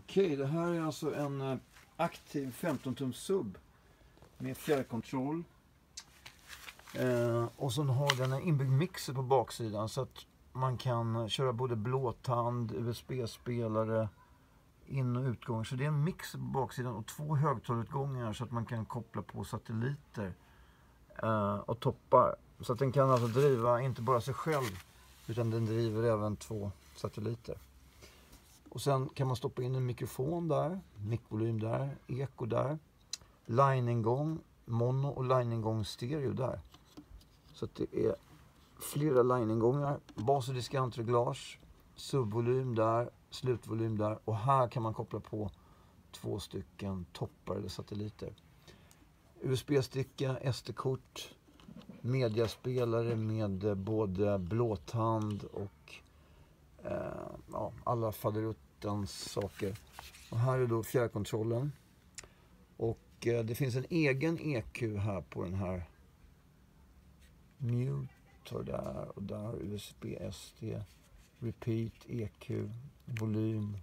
Okej, det här är alltså en aktiv 15-tums sub med fjärrkontroll. Och så har den en inbyggd mixer på baksidan så att man kan köra både blåtand, USB-spelare, in- och utgång. Så det är en mixer på baksidan och 2 högtalarutgångar så att man kan koppla på satelliter och toppar. Så att den kan alltså driva inte bara sig själv utan den driver även 2 satelliter. Och sen kan man stoppa in en mikrofon där, mickvolym där, eko där, line-ingång, mono och line-ingång stereo där. Så att det är flera line-ingångar, bas- och diskantreglage, subvolym där, slutvolym där och här kan man koppla på 2 stycken toppar eller satelliter. USB-sticka, SD-kort, mediaspelare med både blåtand och alla faderuttans saker. Och här är då fjärrkontrollen. Och det finns en egen EQ här på den här. Mute där och där, USB, SD, repeat, EQ, volym,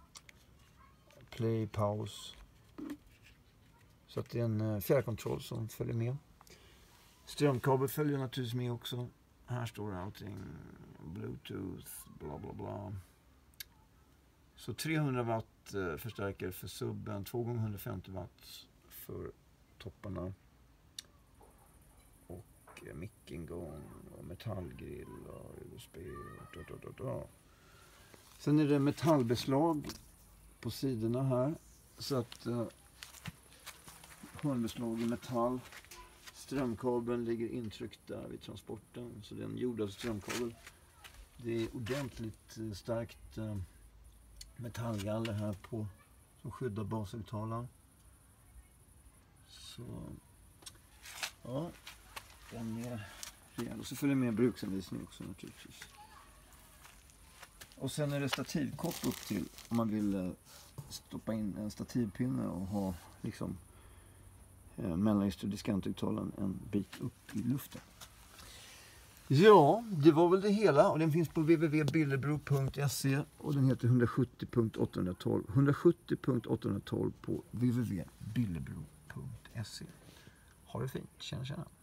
play, paus. Så att det är en fjärrkontroll som följer med. Strömkabel följer naturligtvis med också. Här står det allting. Bluetooth, bla bla bla. Så 300 watt förstärkare för subben. 2 gånger 150 watt för topparna. Och mickingång och metallgrill och USB. Sen är det metallbeslag på sidorna här. Så att hörnbeslag i metall. Strömkabeln ligger intryckt där vid transporten. Så det är en jordad strömkabel. Det är ordentligt starkt metallgaller här på som skyddar bashögtalaren. Så ja, den är rejäl. Och så följer med bruksanvisning också naturligtvis. Och sen är det stativkopp upp till om man vill stoppa in en stativpinne och ha liksom mellanregister och diskanthögtalaren en bit upp i luften. Ja, det var väl det hela och den finns på www.billebro.se och den heter 170.812. 170.812 på www.billebro.se. Ha det fint, tjena tjena.